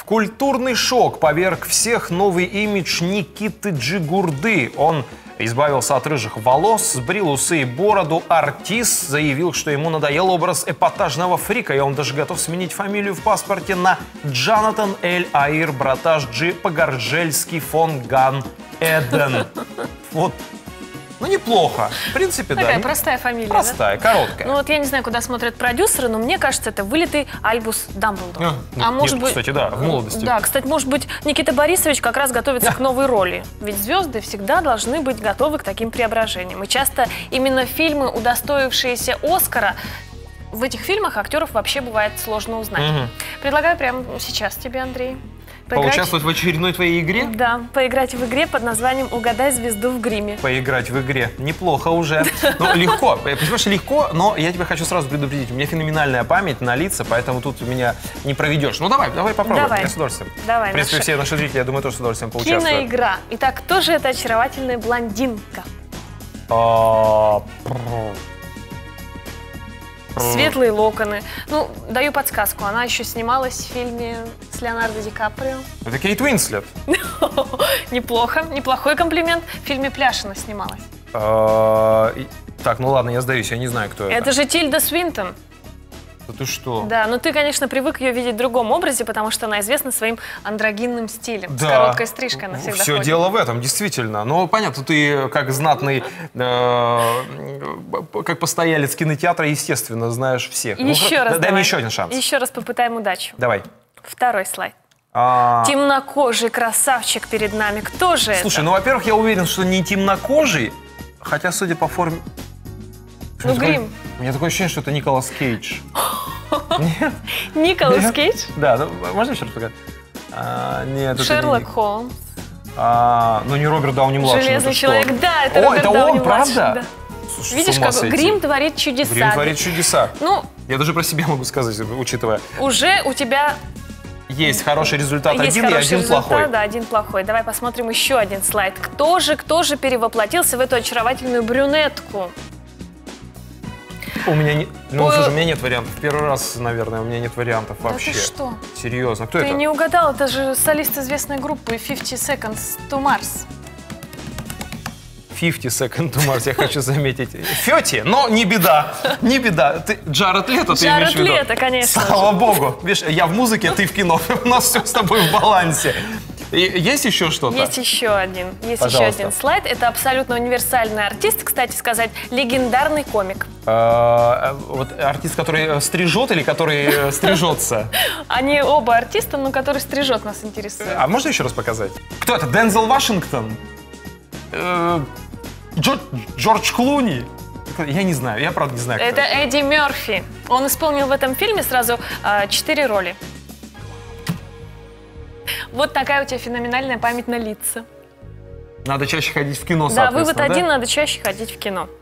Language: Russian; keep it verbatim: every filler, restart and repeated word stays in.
Культурный шок поверг всех новый имидж Никиты Джигурды. Он избавился от рыжих волос, сбрил усы и бороду. Артист заявил, что ему надоел образ эпатажного фрика, и он даже готов сменить фамилию в паспорте на Джонатан Эль Аир Браташ Джи Пагарджельский фон Ган Эден. Вот. Ну, неплохо. В принципе, Такая да. простая фамилия, Простая, да? короткая. Ну, вот я не знаю, куда смотрят продюсеры, но мне кажется, это вылитый Альбус Дамблдор. А, а может нет, быть... кстати, да, в молодости. Да, кстати, может быть, Никита Борисович как раз готовится к новой роли. Ведь звезды всегда должны быть готовы к таким преображениям. И часто именно фильмы, удостоившиеся Оскара, в этих фильмах актеров вообще бывает сложно узнать. Угу. Предлагаю прямо сейчас тебе, Андрей, поиграть... Поучаствовать в очередной твоей игре? Да, поиграть в игре под названием «Угадай звезду в гриме». Поиграть в игре. Неплохо уже. Ну, легко. Понимаешь, легко, но я тебя хочу сразу предупредить. У меня феноменальная память на лица, поэтому тут меня не проведешь. Ну, давай, давай попробуем. Давай. Я с удовольствием. Давай. В принципе, наша... все наши зрители, я думаю, тоже с удовольствием поучаствуют. Киноигра. Итак, кто же эта очаровательная блондинка? А, Светлые локоны. Ну, даю подсказку. Она еще снималась в фильме с Леонардо Ди Каприо. Это Кейт Уинслет. Неплохо. Неплохой комплимент. В фильме «Пляж» она снималась. А, и- Так, ну ладно, я сдаюсь, я не знаю, кто это. Это же Тильда Свинтон. Да ты что? Да, но ты, конечно, привык ее видеть в другом образе, потому что она известна своим андрогинным стилем. С Да. короткой стрижкой она всегда Все ходит. дело в этом, действительно. Но понятно, ты как знатный, э, как постоялец кинотеатра, естественно, знаешь всех. Ну, Еще хра- раз Дай давай. мне еще один шанс. Еще раз попытаем удачу. Давай. Второй слайд. А, Темнокожий красавчик перед нами. Кто же это? Слушай, ну, во-первых, я уверен, что не темнокожий, хотя, судя по форме... Ну, Такое- грим. У меня такое ощущение, что это Николас Кейдж. Нет? Николас Нет? Кейдж? Да, ну, можно еще раз показать? А, нет, это Шерлок не... Холмс. А, ну, не Роберт Дауни-младший. Железный это что? человек. Да, это О, Роберт это он, Дауни-младший, правда? да. Слушай, Видишь, с ума как сойти. грим творит чудеса. Грим творит чудеса. Ну, Я даже про себя могу сказать, учитывая. уже у тебя Есть хороший результат есть один и хороший один результат, плохой. да, один плохой. Давай посмотрим еще один слайд. Кто же, кто же перевоплотился в эту очаровательную брюнетку? У меня не... Ну, Ой. слушай, у меня нет вариантов. Первый раз, наверное, у меня нет вариантов вообще. Да ты что? Серьезно. Кто Ты это? не угадал, это же солист известной группы fifty seconds to Mars. fifty Second to Mars, я хочу заметить. Фёти, но не беда, не беда. Ты, Джаред Лето, ты имеешь Джаред в виду? Лето, конечно. Слава богу. Видишь, я в музыке, ты в кино. У нас все с тобой в балансе. И есть еще что-то? Есть еще один, есть Пожалуйста. еще один слайд. Это абсолютно универсальный артист, кстати сказать, легендарный комик. А, вот артист, который стрижет или который стрижется? Они оба артисты, но который стрижет, нас интересует. А можно еще раз показать? Кто это? Дензел Вашингтон? Э, Джо- Джордж Клуни? Я не знаю, я правда не знаю, кто Это Эдди Мерфи. Он исполнил в этом фильме сразу а, четыре роли. Вот такая у тебя феноменальная память на лица. Надо чаще ходить в кино, Да, соответственно, вывод да? один, надо чаще ходить в кино.